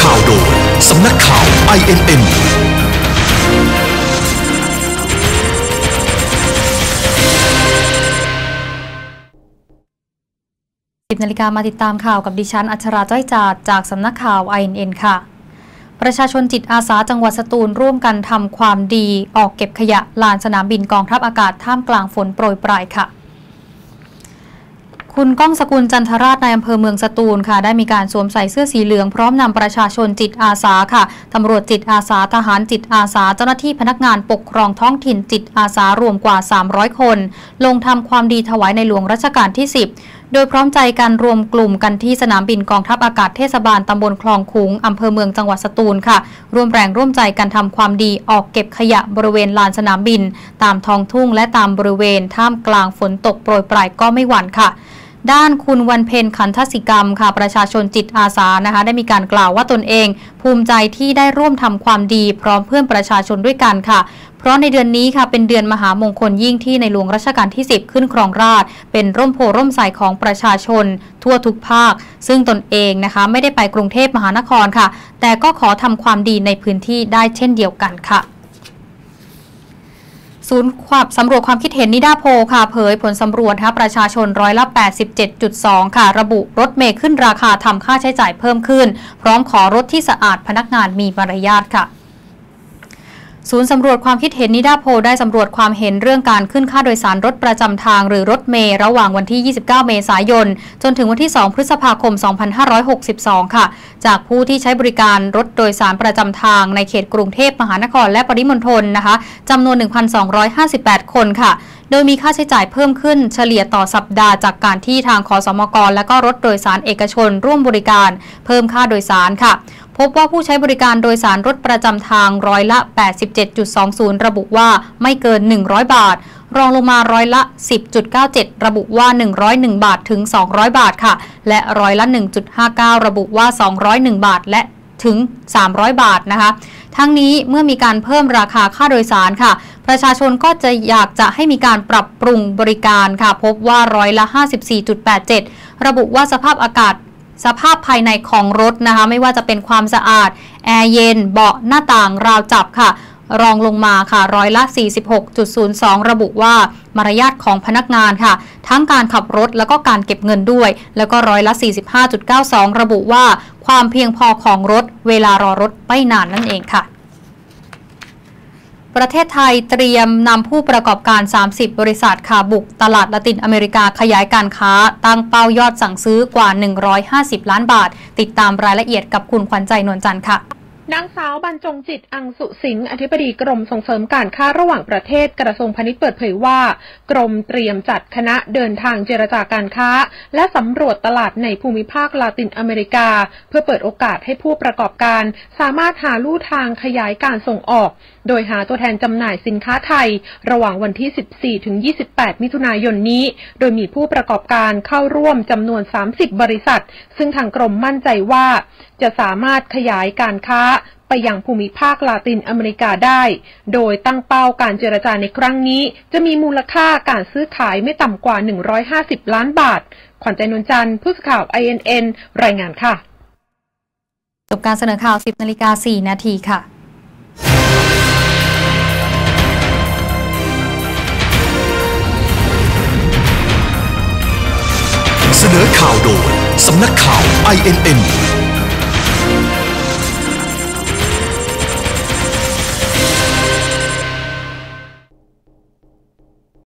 ข่าวโดยสำนักข่าว INN 10 นาฬิกามาติดตามข่าวกับดิฉันอัชราจ้อยจาดจากสำนักข่าว INN ค่ะประชาชนจิตอาสาจังหวัดสตูลร่วมกันทำความดีออกเก็บขยะลานสนามบินกองทัพอากาศท่ามกลางฝนโปรยปรายค่ะคุณก้องสกุลจันทราชในอำเภอเมืองสตูลค่ะได้มีการสวมใส่เสื้อสีเหลืองพร้อมนำประชาชนจิตอาสาค่ะตำรวจจิตอาสาทหารจิตอาสาเจ้าหน้าที่พนักงานปกครองท้องถิ่นจิตอาสารวมกว่า300คนลงทำความดีถวายในหลวงรัชกาลที่10โดยพร้อมใจกันรวมกลุ่มกันที่สนามบินกองทัพอากาศเทศบาลตำบลคลองขุงอำเภอเมืองจังหวัดสตูลค่ะร่วมแรงร่วมใจกันทำความดีออกเก็บขยะบริเวณลานสนามบินตามท้องทุ่งและตามบริเวณท่ามกลางฝนตกโปรยปรายก็ไม่หวั่นค่ะด้านคุณวันเพ็ญขันทศิกรรมค่ะประชาชนจิตอาสานะคะได้มีการกล่าวว่าตนเองภูมิใจที่ได้ร่วมทำความดีพร้อมเพื่อนประชาชนด้วยกันค่ะเพราะในเดือนนี้ค่ะเป็นเดือนมหามงคลยิ่งที่ในหลวงรัชกาลที่10ขึ้นครองราชย์เป็นร่มโพร่มใสของประชาชนทั่วทุกภาคซึ่งตนเองนะคะไม่ได้ไปกรุงเทพมหานครค่ะแต่ก็ขอทำความดีในพื้นที่ได้เช่นเดียวกันค่ะศูนย์สำรวจความคิดเห็นนิดาโพค่ะเผยผลสำรวจประชาชน87.2%ค่ะระบุรถเมล์ขึ้นราคาทำค่าใช้จ่ายเพิ่มขึ้นพร้อมขอรถที่สะอาดพนักงานมีมารยาทค่ะศูนย์สำรวจความคิดเห็นนิดาโพได้สำรวจความเห็นเรื่องการขึ้นค่าโดยสารรถประจำทางหรือรถเมล์ระหว่างวันที่29เมษายนจนถึงวันที่2พฤษภาคม2562ค่ะจากผู้ที่ใช้บริการรถโดยสารประจำทางในเขตกรุงเทพมหานครและปริมณฑลนะคะจำนวน 1,258 คนค่ะโดยมีค่าใช้จ่ายเพิ่มขึ้นเฉลี่ยต่อสัปดาห์จากการที่ทางขสมกและก็รถโดยสารเอกชนร่วมบริการเพิ่มค่าโดยสารค่ะพบว่าผู้ใช้บริการโดยสารรถประจำทางร้อยละ 87.20 ระบุว่าไม่เกิน100บาทรองลงมาร้อยละ 10.97 ระบุว่า101บาทถึง200บาทค่ะและร้อยละ 1.59 ระบุว่า201บาทและถึง300บาทนะคะทั้งนี้เมื่อมีการเพิ่มราคาค่าโดยสารค่ะประชาชนก็จะอยากจะให้มีการปรับปรุงบริการค่ะพบว่าร้อยละ 54.87 ระบุว่าสภาพอากาศสภาพภายในของรถนะคะไม่ว่าจะเป็นความสะอาดแอร์เย็นเบาะหน้าต่างราวจับค่ะรองลงมาค่ะร้อยละ 46.02 ระบุว่ามารยาทของพนักงานค่ะทั้งการขับรถแล้วก็การเก็บเงินด้วยแล้วก็ร้อยละ 45.92 ระบุว่าความเพียงพอของรถเวลารอรถไม่นานนั่นเองค่ะประเทศไทยเตรียมนำผู้ประกอบการ30บริษัทค่ะบุกตลาดละตินอเมริกาขยายการค้าตั้งเป้ายอดสั่งซื้อกว่า150ล้านบาทติดตามรายละเอียดกับคุณขวัญใจนวลจันทร์ค่ะนางสาวบรรจงจิตอังสุสิงห์อธิบดีกรมส่งเสริมการค้าระหว่างประเทศกระทรวงพาณิชย์เปิดเผยว่ากรมเตรียมจัดคณะเดินทางเจรจาการค้าและสำรวจตลาดในภูมิภาคลาตินอเมริกาเพื่อเปิดโอกาสให้ผู้ประกอบการสามารถหาลู่ทางขยายการส่งออกโดยหาตัวแทนจำหน่ายสินค้าไทยระหว่างวันที่14ถึง28มิถุนายนนี้โดยมีผู้ประกอบการเข้าร่วมจำนวน30บริษัทซึ่งทางกรมมั่นใจว่าจะสามารถขยายการค้าไปยังภูมิภาคลาตินอเมริกาได้โดยตั้งเป้าการเจรจาในครั้งนี้จะมีมูลค่าการซื้อขายไม่ต่ำกว่า150ล้านบาทขวัญใจนวลจันทร์ผู้สื่อข่าว INN รายงานค่ะจบการเสนอข่าว 10 นาฬิกา 4 นาทีค่ะเสนอข่าวโดยสำนักข่าว INN